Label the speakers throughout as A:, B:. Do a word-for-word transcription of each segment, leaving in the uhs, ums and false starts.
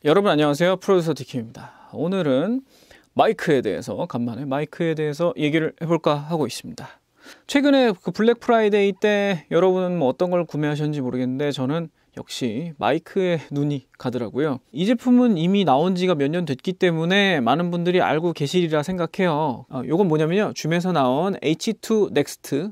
A: 여러분 안녕하세요. 프로듀서 디킴입니다. 오늘은 마이크에 대해서 간만에 마이크에 대해서 얘기를 해볼까 하고 있습니다. 최근에 그 블랙 프라이데이 때 여러분은 뭐 어떤 걸 구매하셨는지 모르겠는데 저는 역시 마이크에 눈이 가더라고요. 이 제품은 이미 나온 지가 몇 년 됐기 때문에 많은 분들이 알고 계시리라 생각해요. 어, 요건 뭐냐면요, 줌에서 나온 에이치 투 넥스트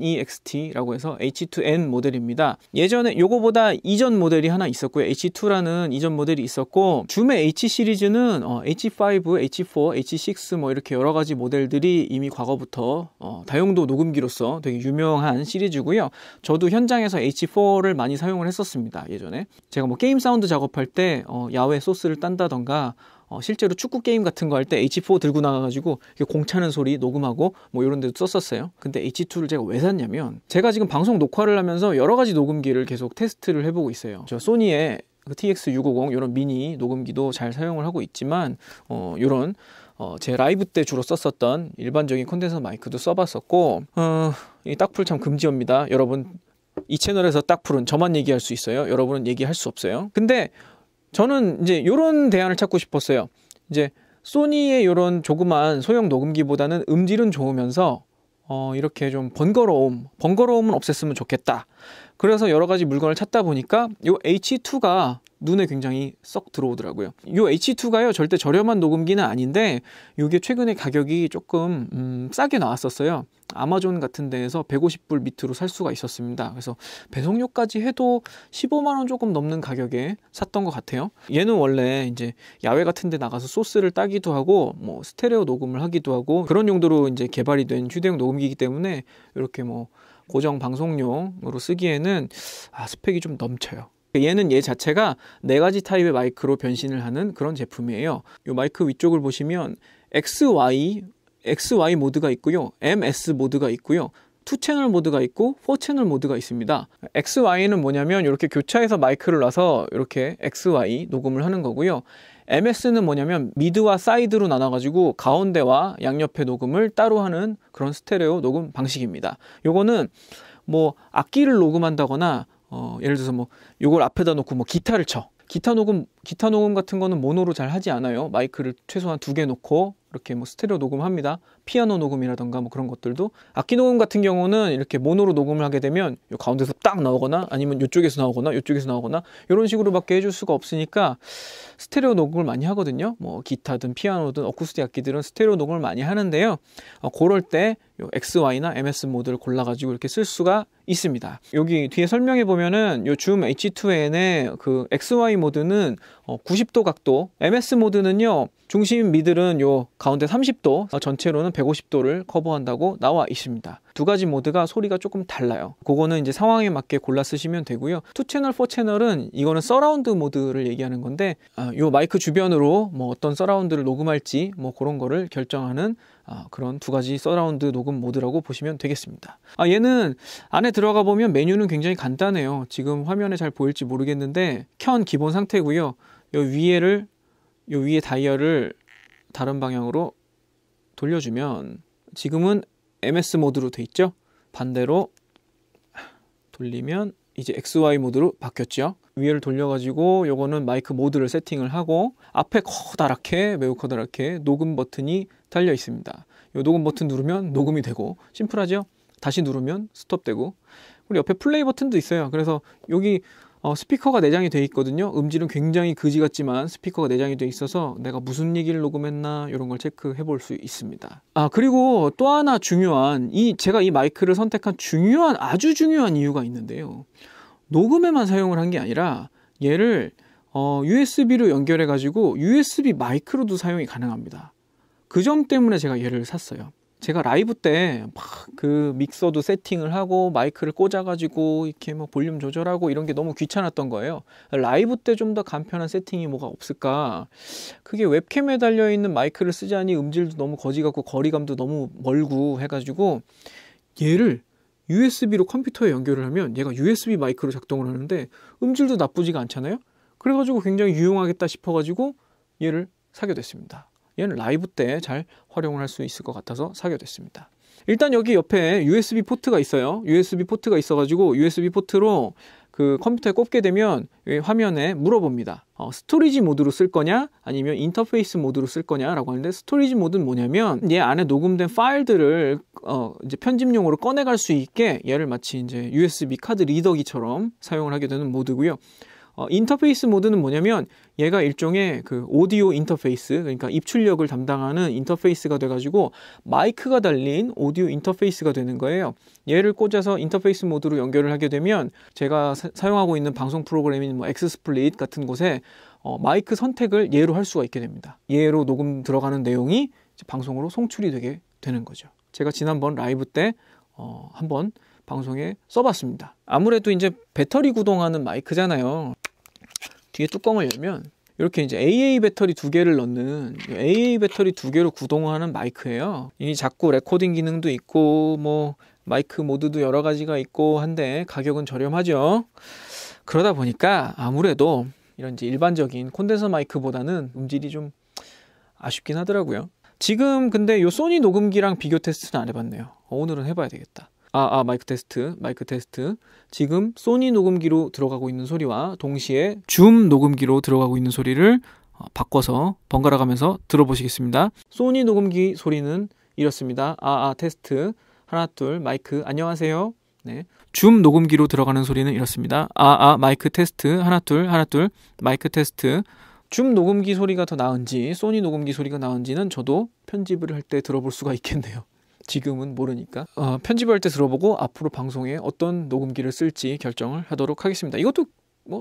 A: 넥스트라고 해서 에이치 투 엔 모델입니다. 예전에 요거보다 이전 모델이 하나 있었고요. 에이치 투라는 이전 모델이 있었고, 줌의 H 시리즈는 어, 에이치 파이브, 에이치 포, 에이치 식스 뭐 이렇게 여러 가지 모델들이 이미 과거부터 어, 다용도 녹음기로서 되게 유명한 시리즈고요. 저도 현장에서 에이치 포를 많이 사용을 했었습니다. 예전에 제가 뭐 게임 사운드 작업할 때 어, 야외 소스를 딴다던가 어, 실제로 축구 게임 같은 거 할 때 에이치 포 들고 나가가지고 공 차는 소리 녹음하고 뭐 이런 데도 썼었어요. 근데 에이치 투를 제가 왜 샀냐면, 제가 지금 방송 녹화를 하면서 여러 가지 녹음기를 계속 테스트를 해보고 있어요. 저 소니의 그 티엑스 육오공 이런 미니 녹음기도 잘 사용을 하고 있지만 어, 이런 어, 제 라이브 때 주로 썼었던 일반적인 콘덴서 마이크도 써봤었고, 어, 이 딱풀 참 금지어입니다. 여러분, 이 채널에서 딱풀은 저만 얘기할 수 있어요. 여러분은 얘기할 수 없어요. 근데 저는 이제 요런 대안을 찾고 싶었어요. 이제 소니의 요런 조그만 소형 녹음기보다는 음질은 좋으면서 어 이렇게 좀 번거로움, 번거로움은 없앴으면 좋겠다. 그래서 여러 가지 물건을 찾다 보니까 요 에이치 투가 눈에 굉장히 썩 들어오더라고요. 요 에이치 투가요, 절대 저렴한 녹음기는 아닌데 요게 최근에 가격이 조금 음, 싸게 나왔었어요. 아마존 같은 데에서 백오십 불 밑으로 살 수가 있었습니다. 그래서 배송료까지 해도 십오만 원 조금 넘는 가격에 샀던 것 같아요. 얘는 원래 이제 야외 같은 데 나가서 소스를 따기도 하고 뭐 스테레오 녹음을 하기도 하고 그런 용도로 이제 개발이 된 휴대용 녹음기이기 때문에 이렇게 뭐 고정 방송용으로 쓰기에는 아, 스펙이 좀 넘쳐요. 얘는 얘 자체가 네 가지 타입의 마이크로 변신을 하는 그런 제품이에요. 이 마이크 위쪽을 보시면 엑스 와이, 엑스 와이 모드가 있고요, 엠 에스 모드가 있고요, 투 채널 모드가 있고 사 채널 모드가 있습니다. 엑스 와이는 뭐냐면 이렇게 교차해서 마이크를 놔서 이렇게 엑스 와이 녹음을 하는 거고요. 엠 에스는 뭐냐면 미드와 사이드로 나눠가지고 가운데와 양옆의 녹음을 따로 하는 그런 스테레오 녹음 방식입니다. 요거는 뭐 악기를 녹음한다거나 어, 예를 들어서 뭐 요걸 앞에다 놓고 뭐 기타를 쳐. 기타 녹음, 기타 녹음 같은 거는 모노로 잘 하지 않아요. 마이크를 최소한 두 개 놓고 이렇게 뭐 스테레오 녹음합니다. 피아노 녹음이라던가 뭐 그런 것들도. 악기 녹음 같은 경우는 이렇게 모노로 녹음을 하게 되면 요 가운데서 딱 나오거나 아니면 요쪽에서 나오거나 요쪽에서 나오거나 이런 식으로밖에 해줄 수가 없으니까 스테레오 녹음을 많이 하거든요. 뭐 기타든 피아노든 어쿠스틱 악기들은 스테레오 녹음을 많이 하는데요. 어, 그럴 때 요 엑스 와이나 엠 에스 모드를 골라가지고 이렇게 쓸 수가 있습니다. 여기 뒤에 설명해 보면은 요 줌 에이치 투 엔의 그 엑스 와이 모드는 어, 구십 도 각도, 엠 에스 모드는요 중심 미들은 요 가운데 삼십 도, 어, 전체로는 백오십 도를 커버한다고 나와 있습니다. 두 가지 모드가 소리가 조금 달라요. 그거는 이제 상황에 맞게 골라 쓰시면 되고요. 투 채널, 사 채널은 이거는 서라운드 모드를 얘기하는 건데 아, 요 마이크 주변으로 뭐 어떤 서라운드를 녹음할지 뭐 그런 거를 결정하는 아, 그런 두 가지 서라운드 녹음 모드라고 보시면 되겠습니다. 아, 얘는 안에 들어가 보면 메뉴는 굉장히 간단해요. 지금 화면에 잘 보일지 모르겠는데 켠 기본 상태고요. 요 위에를 요 위에 다이얼을 다른 방향으로 돌려주면 지금은 엠 에스 모드로 돼 있죠. 반대로 돌리면 이제 엑스 와이 모드로 바뀌었죠. 위에를 돌려가지고 요거는 마이크 모드를 세팅을 하고 앞에 커다랗게, 매우 커다랗게 녹음 버튼이 달려 있습니다. 요 녹음 버튼 누르면 녹음이 되고 심플하죠. 다시 누르면 스톱되고, 그리고 옆에 플레이 버튼도 있어요. 그래서 여기 어, 스피커가 내장이 되어 있거든요. 음질은 굉장히 그지 같지만 스피커가 내장이 되어 있어서 내가 무슨 얘기를 녹음했나 이런 걸 체크해 볼 수 있습니다. 아, 그리고 또 하나 중요한, 이 제가 이 마이크를 선택한 중요한, 아주 중요한 이유가 있는데요. 녹음에만 사용을 한 게 아니라 얘를 어, 유에스비로 연결해 가지고 유에스비 마이크로도 사용이 가능합니다. 그 점 때문에 제가 얘를 샀어요. 제가 라이브 때 막 그 믹서도 세팅을 하고 마이크를 꽂아가지고 이렇게 뭐 볼륨 조절하고 이런 게 너무 귀찮았던 거예요. 라이브 때 좀 더 간편한 세팅이 뭐가 없을까? 그게 웹캠에 달려있는 마이크를 쓰자니 음질도 너무 거지 같고 거리감도 너무 멀고 해가지고 얘를 유에스비로 컴퓨터에 연결을 하면 얘가 유에스비 마이크로 작동을 하는데 음질도 나쁘지가 않잖아요. 그래가지고 굉장히 유용하겠다 싶어가지고 얘를 사게 됐습니다. 얘는 라이브 때 잘 활용을 할 수 있을 것 같아서 사게 됐습니다. 일단 여기 옆에 유에스비 포트가 있어요. 유에스비 포트가 있어가지고 유에스비 포트로 그 컴퓨터에 꼽게 되면 화면에 물어봅니다. 어, 스토리지 모드로 쓸 거냐 아니면 인터페이스 모드로 쓸 거냐라고 하는데, 스토리지 모드는 뭐냐면 얘 안에 녹음된 파일들을 어, 이제 편집용으로 꺼내갈 수 있게 얘를 마치 이제 유에스비 카드 리더기처럼 사용을 하게 되는 모드고요. 어, 인터페이스 모드는 뭐냐면 얘가 일종의 그 오디오 인터페이스, 그러니까 입출력을 담당하는 인터페이스가 돼가지고 마이크가 달린 오디오 인터페이스가 되는 거예요. 얘를 꽂아서 인터페이스 모드로 연결을 하게 되면 제가 사, 사용하고 있는 방송 프로그램인 뭐 엑스스플릿 같은 곳에 어, 마이크 선택을 얘로 할 수가 있게 됩니다. 얘로 녹음 들어가는 내용이 이제 방송으로 송출이 되게 되는 거죠. 제가 지난번 라이브 때 어, 한번 방송에 써봤습니다. 아무래도 이제 배터리 구동하는 마이크잖아요. 뒤에 뚜껑을 열면 이렇게 이제 에이에이 배터리 두 개를 넣는 에이에이 배터리 두 개로 구동하는 마이크예요. 이 자꾸 레코딩 기능도 있고 뭐 마이크 모드도 여러 가지가 있고 한데 가격은 저렴하죠. 그러다 보니까 아무래도 이런 이제 일반적인 콘덴서 마이크보다는 음질이 좀 아쉽긴 하더라고요. 지금 근데 요 소니 녹음기랑 비교 테스트는 안 해봤네요. 오늘은 해봐야 되겠다. 아, 아, 마이크 테스트, 마이크 테스트. 지금 소니 녹음기로 들어가고 있는 소리와 동시에 줌 녹음기로 들어가고 있는 소리를 바꿔서 번갈아 가면서 들어보시겠습니다. 소니 녹음기 소리는 이렇습니다. 아, 아, 테스트. 하나, 둘, 마이크, 안녕하세요. 네. 줌 녹음기로 들어가는 소리는 이렇습니다. 아, 아, 마이크 테스트. 하나, 둘, 하나, 둘, 마이크 테스트. 줌 녹음기 소리가 더 나은지, 소니 녹음기 소리가 나은지는 저도 편집을 할 때 들어볼 수가 있겠네요. 지금은 모르니까 어, 편집할 때 들어보고 앞으로 방송에 어떤 녹음기를 쓸지 결정을 하도록 하겠습니다. 이것도 뭐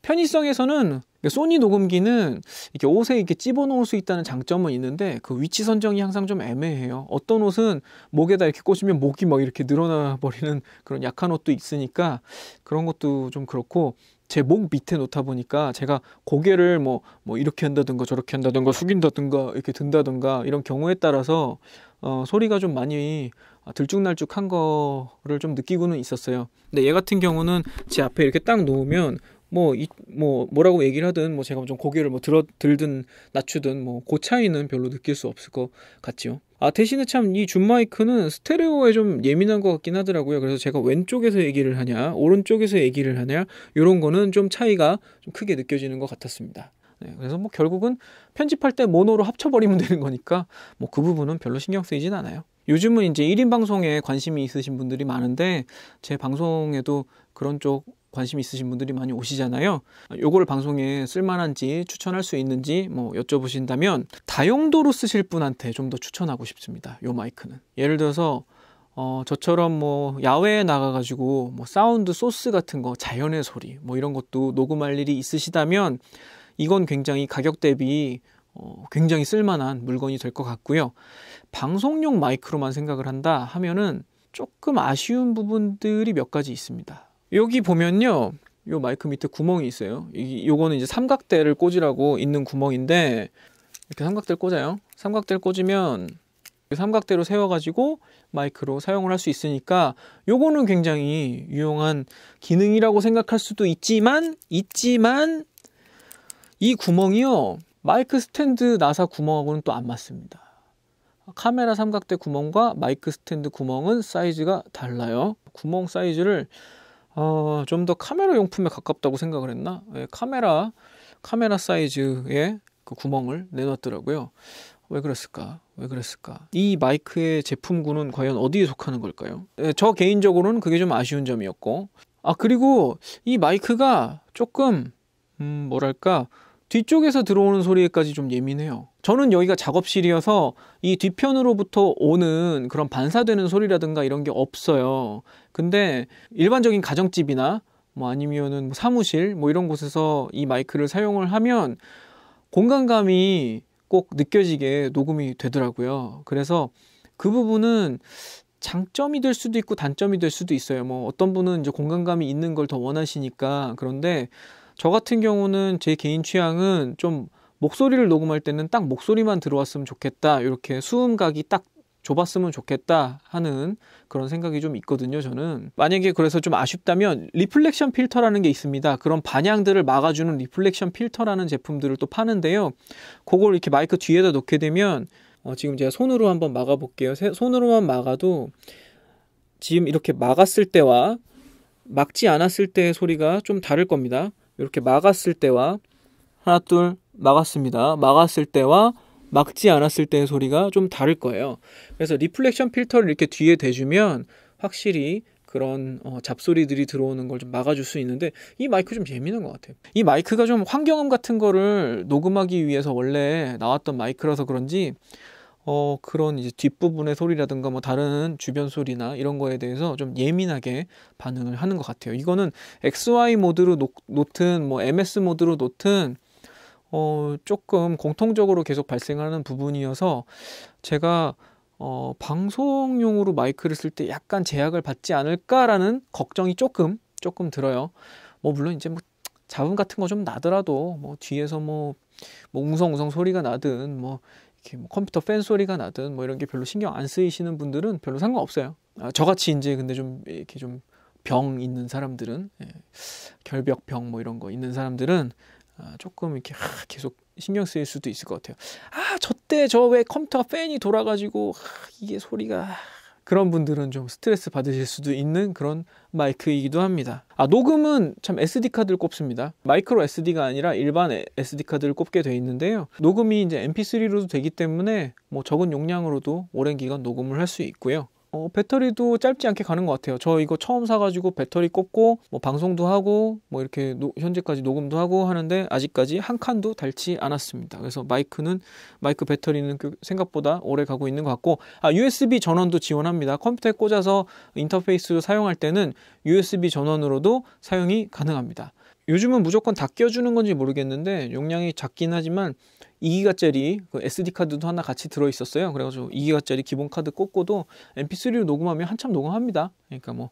A: 편의성에서는 소니 녹음기는 이렇게 옷에 이렇게 집어넣을 수 있다는 장점은 있는데 그 위치 선정이 항상 좀 애매해요. 어떤 옷은 목에다 이렇게 꽂으면 목이 막 이렇게 늘어나 버리는 그런 약한 옷도 있으니까 그런 것도 좀 그렇고, 제 목 밑에 놓다 보니까 제가 고개를 뭐, 뭐 이렇게 한다든가 저렇게 한다든가 숙인다든가 이렇게 든다든가 이런 경우에 따라서 어, 소리가 좀 많이 들쭉날쭉한 거를 좀 느끼고는 있었어요. 근데 얘 같은 경우는 제 앞에 이렇게 딱 놓으면 뭐, 이, 뭐, 뭐라고 얘기를 하든, 뭐, 제가 좀 고개를 뭐 들어, 들든, 낮추든, 뭐, 그 차이는 별로 느낄 수 없을 것 같지요. 아, 대신에 참, 이 줌 마이크는 스테레오에 좀 예민한 것 같긴 하더라고요. 그래서 제가 왼쪽에서 얘기를 하냐, 오른쪽에서 얘기를 하냐, 요런 거는 좀 차이가 좀 크게 느껴지는 것 같았습니다. 네, 그래서 뭐, 결국은 편집할 때 모노로 합쳐버리면 되는 거니까, 뭐, 그 부분은 별로 신경 쓰이진 않아요. 요즘은 이제 일 인 방송에 관심이 있으신 분들이 많은데, 제 방송에도 그런 쪽, 관심 있으신 분들이 많이 오시잖아요. 요거를 방송에 쓸만한지 추천할 수 있는지 뭐 여쭤보신다면 다용도로 쓰실 분한테 좀 더 추천하고 싶습니다. 요 마이크는. 예를 들어서 어, 저처럼 뭐 야외에 나가가지고 뭐 사운드 소스 같은 거, 자연의 소리 뭐 이런 것도 녹음할 일이 있으시다면 이건 굉장히 가격 대비 어, 굉장히 쓸만한 물건이 될 것 같고요. 방송용 마이크로만 생각을 한다 하면은 조금 아쉬운 부분들이 몇 가지 있습니다. 여기 보면요, 요 마이크 밑에 구멍이 있어요. 이, 요거는 이제 삼각대를 꽂으라고 있는 구멍인데, 이렇게 삼각대를 꽂아요. 삼각대를 꽂으면 삼각대로 세워가지고 마이크로 사용을 할 수 있으니까 요거는 굉장히 유용한 기능이라고 생각할 수도 있지만, 있지만, 이 구멍이요, 마이크 스탠드 나사 구멍하고는 또 안 맞습니다. 카메라 삼각대 구멍과 마이크 스탠드 구멍은 사이즈가 달라요. 구멍 사이즈를 어, 좀 더 카메라 용품에 가깝다고 생각을 했나? 예, 카메라, 카메라 사이즈의 그 구멍을 내놨더라고요. 왜 그랬을까? 왜 그랬을까? 이 마이크의 제품군은 과연 어디에 속하는 걸까요? 예, 저 개인적으로는 그게 좀 아쉬운 점이었고, 아, 그리고 이 마이크가 조금, 음, 뭐랄까, 뒤쪽에서 들어오는 소리에까지 좀 예민해요. 저는 여기가 작업실이어서 이 뒤편으로부터 오는 그런 반사되는 소리라든가 이런 게 없어요. 근데 일반적인 가정집이나 뭐 아니면은 뭐 사무실 뭐 이런 곳에서 이 마이크를 사용을 하면 공간감이 꼭 느껴지게 녹음이 되더라고요. 그래서 그 부분은 장점이 될 수도 있고 단점이 될 수도 있어요. 뭐 어떤 분은 이제 공간감이 있는 걸 더 원하시니까. 그런데 저 같은 경우는 제 개인 취향은 좀 목소리를 녹음할 때는 딱 목소리만 들어왔으면 좋겠다, 이렇게 수음각이 딱 좁았으면 좋겠다 하는 그런 생각이 좀 있거든요. 저는 만약에 그래서 좀 아쉽다면 리플렉션 필터라는 게 있습니다. 그런 반향들을 막아주는 리플렉션 필터라는 제품들을 또 파는데요. 그걸 이렇게 마이크 뒤에다 놓게 되면 어, 지금 제가 손으로 한번 막아 볼게요. 손으로만 막아도 지금 이렇게 막았을 때와 막지 않았을 때의 소리가 좀 다를 겁니다. 이렇게 막았을 때와 하나 둘 막았습니다. 막았을 때와 막지 않았을 때의 소리가 좀 다를 거예요. 그래서 리플렉션 필터를 이렇게 뒤에 대주면 확실히 그런 어, 잡소리들이 들어오는 걸 좀 막아줄 수 있는데 이 마이크 좀 예민한 것 같아요. 이 마이크가 좀 환경음 같은 거를 녹음하기 위해서 원래 나왔던 마이크라서 그런지 어, 그런 이제 뒷부분의 소리라든가 뭐 다른 주변 소리나 이런 거에 대해서 좀 예민하게 반응을 하는 것 같아요. 이거는 엑스와이 모드로 놓, 놓든 뭐 엠에스 모드로 놓든 어, 조금 공통적으로 계속 발생하는 부분이어서 제가 어, 방송용으로 마이크를 쓸 때 약간 제약을 받지 않을까라는 걱정이 조금 조금 들어요. 뭐 물론 이제 뭐 잡음 같은 거 좀 나더라도 뭐 뒤에서 뭐, 뭐 웅성웅성 소리가 나든 뭐 이렇게 뭐 컴퓨터 팬 소리가 나든 뭐 이런 게 별로 신경 안 쓰이시는 분들은 별로 상관없어요. 아, 저같이 이제 근데 좀 이렇게 좀 병 있는 사람들은 예, 결벽병 뭐 이런 거 있는 사람들은 아, 조금 이렇게 하, 계속 신경 쓰일 수도 있을 것 같아요. 아, 저때 저 왜 컴퓨터가 팬이 돌아가지고 아, 이게 소리가 그런 분들은 좀 스트레스 받으실 수도 있는 그런 마이크이기도 합니다. 아, 녹음은 참 에스디 카드를 꼽습니다. 마이크로 에스디가 아니라 일반 에스디 카드를 꼽게 돼 있는데요. 녹음이 이제 엠피쓰리로도 되기 때문에 뭐 적은 용량으로도 오랜 기간 녹음을 할 수 있고요. 어, 배터리도 짧지 않게 가는 것 같아요. 저 이거 처음 사가지고 배터리 꼽고 뭐 방송도 하고 뭐 이렇게 노, 현재까지 녹음도 하고 하는데 아직까지 한 칸도 닳지 않았습니다. 그래서 마이크는 마이크 배터리는 생각보다 오래 가고 있는 것 같고 아, 유에스비 전원도 지원합니다. 컴퓨터에 꽂아서 인터페이스로 사용할 때는 유에스비 전원으로도 사용이 가능합니다. 요즘은 무조건 다 껴주는 건지 모르겠는데 용량이 작긴 하지만 이 기가짜리 그 에스디 카드도 하나 같이 들어있었어요. 그래가지고 이 기가짜리 기본 카드 꽂고도 엠피쓰리로 녹음하면 한참 녹음합니다. 그러니까 뭐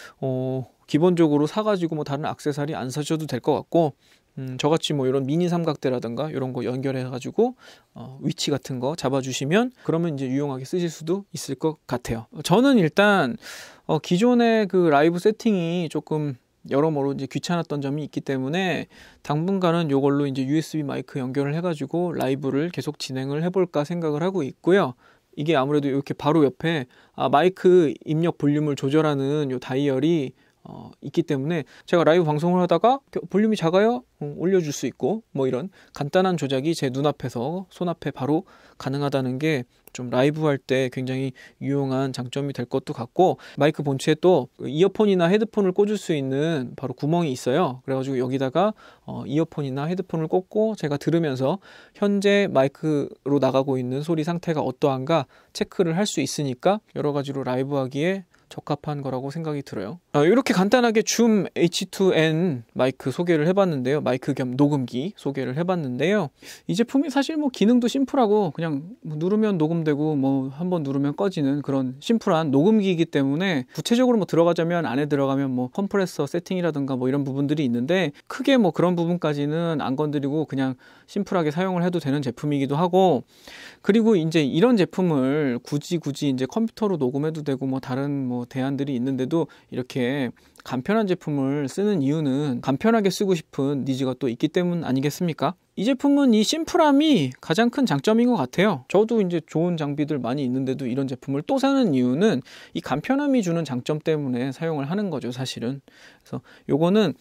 A: 어, 기본적으로 사가지고 뭐 다른 액세서리 안 사셔도 될 것 같고 음, 저같이 뭐 이런 미니 삼각대라든가 이런 거 연결해가지고 어, 위치 같은 거 잡아주시면 그러면 이제 유용하게 쓰실 수도 있을 것 같아요. 저는 일단 어, 기존의 그 라이브 세팅이 조금 여러모로 이제 귀찮았던 점이 있기 때문에 당분간은 이걸로 이제 유에스비 마이크 연결을 해가지고 라이브를 계속 진행을 해볼까 생각을 하고 있고요. 이게 아무래도 이렇게 바로 옆에 아, 마이크 입력 볼륨을 조절하는 요 다이얼이 어, 있기 때문에 제가 라이브 방송을 하다가 볼륨이 작아요? 음, 올려줄 수 있고 뭐 이런 간단한 조작이 제 눈앞에서 손앞에 바로 가능하다는 게 좀 라이브 할 때 굉장히 유용한 장점이 될 것도 같고 마이크 본체에 또 이어폰이나 헤드폰을 꽂을 수 있는 바로 구멍이 있어요. 그래가지고 여기다가 어, 이어폰이나 헤드폰을 꽂고 제가 들으면서 현재 마이크로 나가고 있는 소리 상태가 어떠한가 체크를 할 수 있으니까 여러 가지로 라이브 하기에 적합한 거라고 생각이 들어요. 어, 이렇게 간단하게 줌 에이치 투 엔 마이크 소개를 해봤는데요. 마이크 겸 녹음기 소개를 해봤는데요. 이 제품이 사실 뭐 기능도 심플하고 그냥 뭐 누르면 녹음되고 뭐 한번 누르면 꺼지는 그런 심플한 녹음기이기 때문에 구체적으로 뭐 들어가자면 안에 들어가면 뭐 컴프레서 세팅이라든가 뭐 이런 부분들이 있는데 크게 뭐 그런 부분까지는 안 건드리고 그냥 심플하게 사용을 해도 되는 제품이기도 하고 그리고 이제 이런 제품을 굳이 굳이 이제 컴퓨터로 녹음해도 되고 뭐 다른 뭐 대안들이 있는데도 이렇게 간편한 제품을 쓰는 이유는 간편하게 쓰고 싶은 니즈가 또 있기 때문 아니겠습니까? 이 제품은 이 심플함이 가장 큰 장점인 것 같아요. 저도 이제 좋은 장비들 많이 있는데도 이런 제품을 또 사는 이유는 이 간편함이 주는 장점 때문에 사용을 하는 거죠, 사실은. 그래서 요거는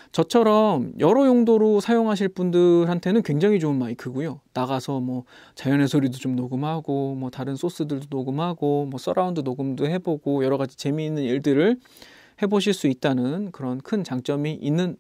A: 저처럼 여러 용도로 사용하실 분들한테는 굉장히 좋은 마이크고요. 나가서 뭐 자연의 소리도 좀 녹음하고 뭐 다른 소스들도 녹음하고 뭐 서라운드 녹음도 해보고 여러 가지 재미있는 일들을 해보실 수 있다는 그런 큰 장점이 있는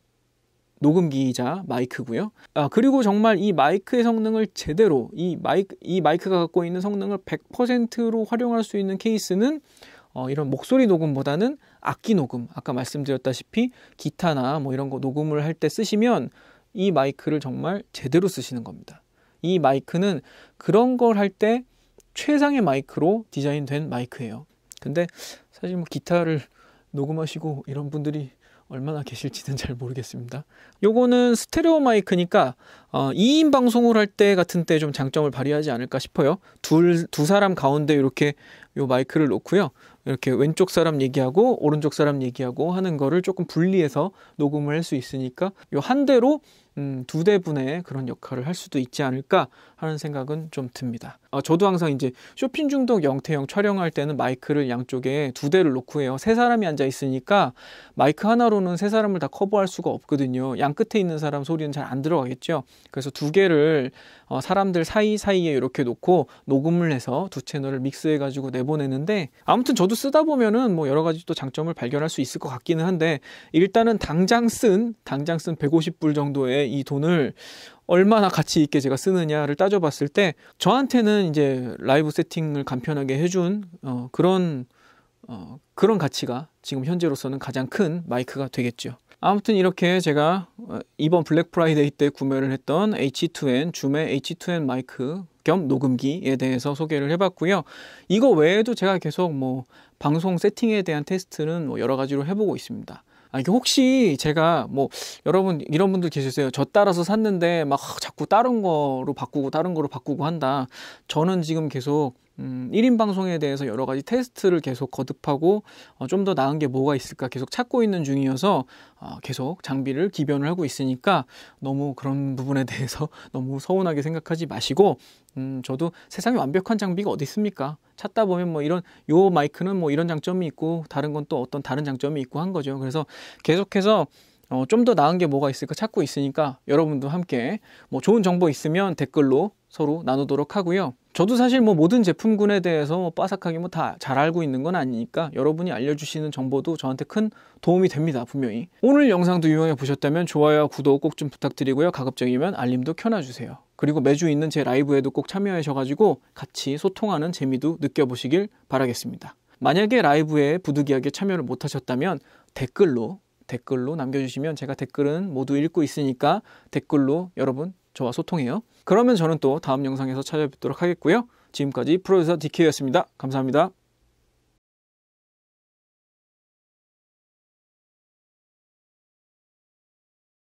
A: 녹음기이자 마이크고요. 아, 그리고 정말 이 마이크의 성능을 제대로 이 마이크 이 마이크가 갖고 있는 성능을 백 퍼센트로 활용할 수 있는 케이스는 어, 이런 목소리 녹음보다는 악기 녹음, 아까 말씀드렸다시피 기타나 뭐 이런 거 녹음을 할 때 쓰시면 이 마이크를 정말 제대로 쓰시는 겁니다. 이 마이크는 그런 걸 할 때 최상의 마이크로 디자인된 마이크예요. 근데 사실 뭐 기타를 녹음하시고 이런 분들이 얼마나 계실지는 잘 모르겠습니다. 요거는 스테레오 마이크니까 어, 이 인 방송을 할 때 같은 때 좀 장점을 발휘하지 않을까 싶어요. 둘, 두 사람 가운데 이렇게 요 마이크를 놓고요. 이렇게 왼쪽 사람 얘기하고 오른쪽 사람 얘기하고 하는 거를 조금 분리해서 녹음을 할 수 있으니까 요 한 대로 음, 두 대분의 그런 역할을 할 수도 있지 않을까 하는 생각은 좀 듭니다. 아, 저도 항상 이제 쇼핑 중독 영태형 촬영할 때는 마이크를 양쪽에 두 대를 놓고 해요. 세 사람이 앉아 있으니까 마이크 하나로는 세 사람을 다 커버할 수가 없거든요. 양 끝에 있는 사람 소리는 잘 안 들어가겠죠. 그래서 두 개를 어, 사람들 사이사이에 이렇게 놓고 녹음을 해서 두 채널을 믹스해가지고 내보내는데, 아무튼 저도 쓰다 보면은 뭐 여러 가지 또 장점을 발견할 수 있을 것 같기는 한데, 일단은 당장 쓴 당장 쓴 백오십 불 정도의 이 돈을 얼마나 가치 있게 제가 쓰느냐를 따져봤을 때 저한테는 이제 라이브 세팅을 간편하게 해준 어, 그런 어, 그런 가치가 지금 현재로서는 가장 큰 마이크가 되겠죠. 아무튼 이렇게 제가 이번 블랙 프라이데이 때 구매를 했던 에이치 투 엔 줌의 에이치 투 엔 마이크 겸 녹음기에 대해서 소개를 해봤고요. 이거 외에도 제가 계속 뭐 방송 세팅에 대한 테스트는 뭐 여러 가지로 해보고 있습니다. 아, 이게 혹시 제가 뭐 여러분 이런 분들 계셨어요. 저 따라서 샀는데 막 자꾸 다른 거로 바꾸고 다른 거로 바꾸고 한다. 저는 지금 계속 음, 일 인 방송에 대해서 여러 가지 테스트를 계속 거듭하고 어, 좀 더 나은 게 뭐가 있을까 계속 찾고 있는 중이어서 어, 계속 장비를 기변을 하고 있으니까 너무 그런 부분에 대해서 너무 서운하게 생각하지 마시고, 음, 저도 세상에 완벽한 장비가 어디 있습니까? 찾다 보면 뭐 이런 요 마이크는 뭐 이런 장점이 있고 다른 건 또 어떤 다른 장점이 있고 한 거죠. 그래서 계속해서 어, 좀 더 나은 게 뭐가 있을까 찾고 있으니까 여러분도 함께 뭐 좋은 정보 있으면 댓글로 서로 나누도록 하고요. 저도 사실 뭐 모든 제품군에 대해서 뭐 빠삭하게 뭐 다 잘 알고 있는 건 아니니까 여러분이 알려주시는 정보도 저한테 큰 도움이 됩니다. 분명히. 오늘 영상도 유용해 보셨다면 좋아요와 구독 꼭 좀 부탁드리고요. 가급적이면 알림도 켜놔주세요. 그리고 매주 있는 제 라이브에도 꼭 참여하셔가지고 같이 소통하는 재미도 느껴보시길 바라겠습니다. 만약에 라이브에 부득이하게 참여를 못하셨다면 댓글로 댓글로 남겨주시면 제가 댓글은 모두 읽고 있으니까 댓글로 여러분 저와 소통해요. 그러면 저는 또 다음 영상에서 찾아뵙도록 하겠고요. 지금까지 프로듀서 디케이였습니다. 감사합니다.